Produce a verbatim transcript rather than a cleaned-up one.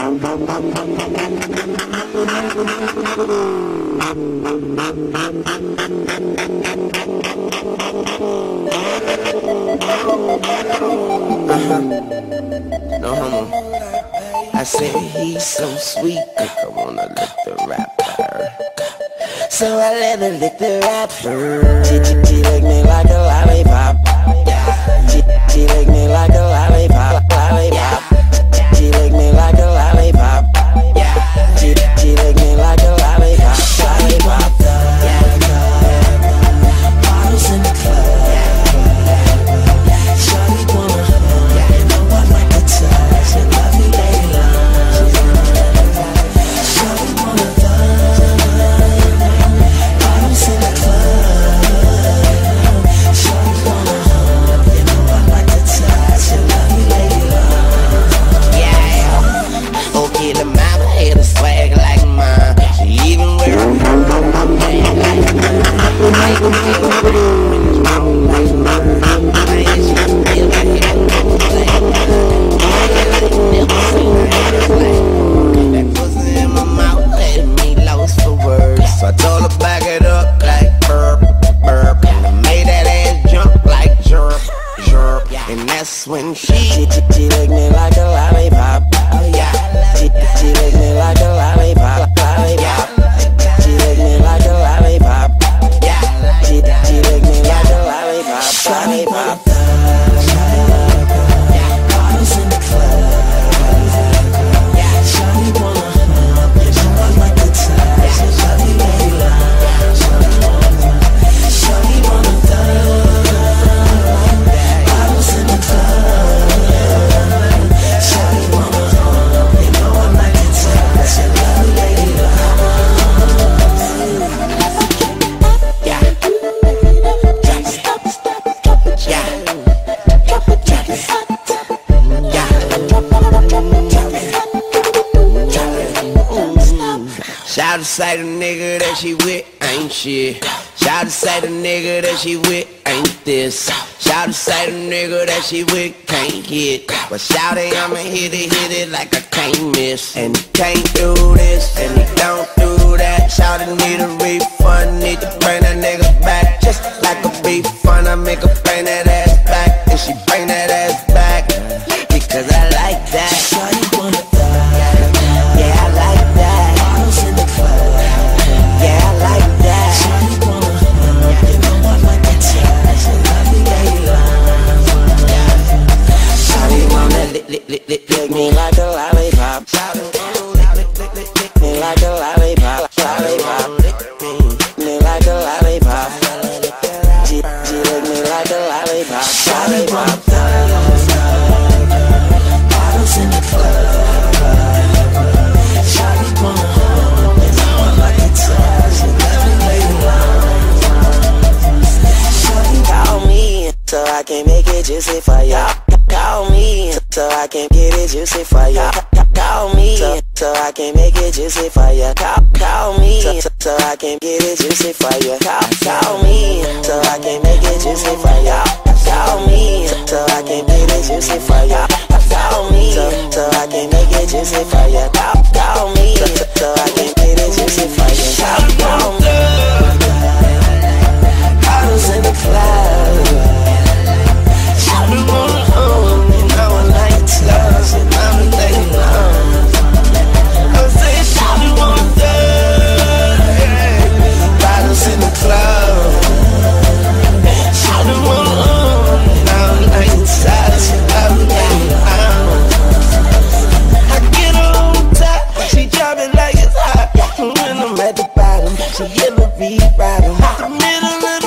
No homo. I said he's so sweet, I wanna lick the rapper. So I let her lick the rapper. She, she, she lick me like a lollipop. She, she lick me like a lollipop. Lollipop. She lick me like a lollipop. She, she lick me like a lollipop. Lollipop. Bottles in the club. Shawty wanna hug. You know I like to touch and love you, lady love. Shawty wanna hug. Bottles in the club. Shawty wanna hug. You know I like to touch and love you, lady love. Yeah. Okay, the mama had a swag like mine. She even wear a man like mine. That pussy in my mouth letting me lost for words. So I told her back it up like burp, burp. And I made that ass jump like jerk, jerk. And that's when she She, she, she licked me like a lollipop. Oh yeah. She, she licked me like a lollipop. Lollipop. She licked me like a lollipop. Yeah. She, she licked me like a lollipop. Lollipop. Bottles in the club. Shawty wanna hug. You know I like to touch and love you, lady love. Shawty wanna thug. Bottles in the club. Shawty wanna hug. You know I like to touch and love you, lady love. Yeah. Drop it. Yeah. Drop it. Drop it. Yeah. Drop it. Shout to say the nigga that she with ain't shit. Shout to say the nigga that she with ain't this. Shout to say the nigga that she with can't hit. But shout it, I'ma hit it, hit it like I can't miss. And he can't do this, and he don't do that. Shout it, need a refund, need to bring that nigga back. Just like a beef fun, I make her bring that ass back. And she bring that ass back, because I like that. Shawty wanna thug. Yeah, I like that. Bottles in the club. Yeah, I like that. Shawty wanna hug. You know I like to touch and love you, lady love. Shawty wanna lick, lick, lick, lick, lick me like a lollipop. Shawty wanna lick, lick, lick, lick, lick me like a lollipop. Lollipop. Me like a lollipop. She, she lick me like a lollipop. Lollipop. Bottles in the club. Shawty wanna hug. You know I like to touch and love you, lady love. Shawty call me so I can make it juicy for ya. Call me so I can get it juicy for ya. Call me so, so I can make it juicy for ya. Call, call me so, so I can get it juicy for ya. Call, call me so I can make it juicy for ya. Call me so I can get it juicy for ya. Call me so, so I can make it juicy for ya. Call, call me so, so I can get it juicy for ya. Call, call me. Bottles in the club. Shawty wanna hug. You know I like to touch and love you, lady love. I say shawty wanna thug. Bottles in the club. Shawty wanna hug. You know I like to touch and love you, lady love. I get her on top, she drop it like it's hot. When I'm at the bottom, she in the beat bottom. The middle of